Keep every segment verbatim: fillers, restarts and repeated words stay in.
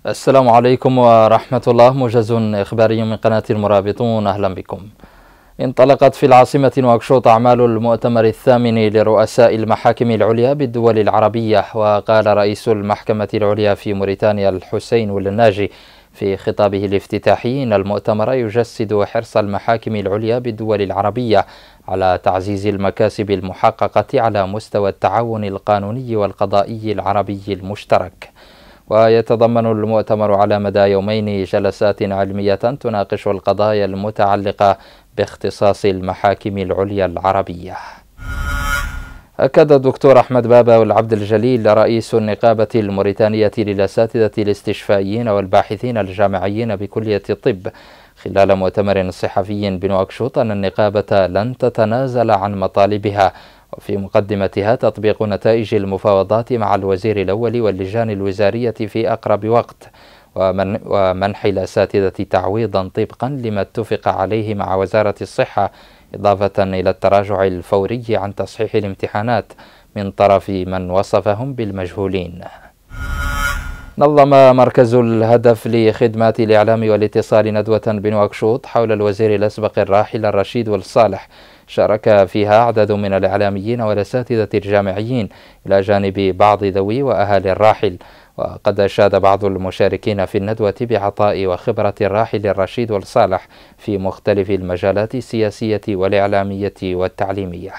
السلام عليكم ورحمة الله. موجز إخباري من قناة المرابطون، أهلا بكم. انطلقت في العاصمة نواكشوط أعمال المؤتمر الثامن لرؤساء المحاكم العليا بالدول العربية. وقال رئيس المحكمة العليا في موريتانيا الحسين والناجي في خطابه الافتتاحي إن المؤتمر يجسد حرص المحاكم العليا بالدول العربية على تعزيز المكاسب المحققة على مستوى التعاون القانوني والقضائي العربي المشترك. ويتضمن المؤتمر على مدى يومين جلسات علمية تناقش القضايا المتعلقة باختصاص المحاكم العليا العربية. أكد الدكتور أحمد بابا والعبد الجليل رئيس النقابة الموريتانية للأساتذة الاستشفائيين والباحثين الجامعيين بكلية الطب خلال مؤتمر صحفي بنواكشوط أن النقابة لن تتنازل عن مطالبها، وفي مقدمتها تطبيق نتائج المفاوضات مع الوزير الأول واللجان الوزارية في أقرب وقت، ومن ومنح الأساتذة تعويضا طبقا لما اتفق عليه مع وزارة الصحة، إضافة إلى التراجع الفوري عن تصحيح الامتحانات من طرف من وصفهم بالمجهولين. نظم مركز الهدف لخدمات الإعلام والاتصال ندوة بنواكشوط حول الوزير الأسبق الراحل الرشيد والصالح، شارك فيها عدد من الإعلاميين والأساتذة الجامعيين إلى جانب بعض ذوي وأهالي الراحل. وقد أشاد بعض المشاركين في الندوة بعطاء وخبرة الراحل الرشيد والصالح في مختلف المجالات السياسية والإعلامية والتعليمية.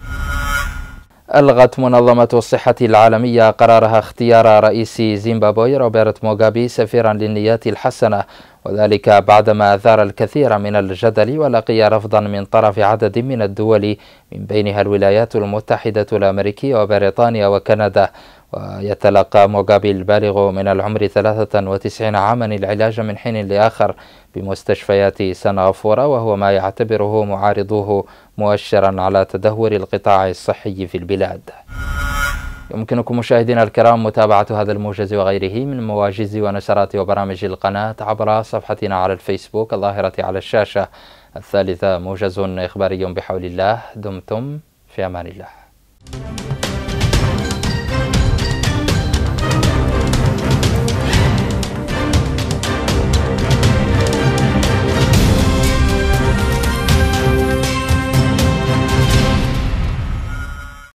ألغت منظمة الصحة العالمية قرارها اختيار رئيس زيمبابوي روبرت موغابي سفيرا للنيات الحسنة، وذلك بعدما أثار الكثير من الجدل ولقي رفضا من طرف عدد من الدول من بينها الولايات المتحدة الأمريكية وبريطانيا وكندا. ويتلقى موغابي البالغ من العمر ثلاثة وتسعين عاما العلاج من حين لآخر بمستشفيات سنغافورة، وهو ما يعتبره معارضوه مؤشرا على تدهور القطاع الصحي في البلاد. يمكنكم مشاهدينا الكرام متابعة هذا الموجز وغيره من مواجز ونشرات وبرامج القناة عبر صفحتنا على الفيسبوك الظاهرة على الشاشة. الثالثة موجز إخباري بحول الله. دمتم في أمان الله.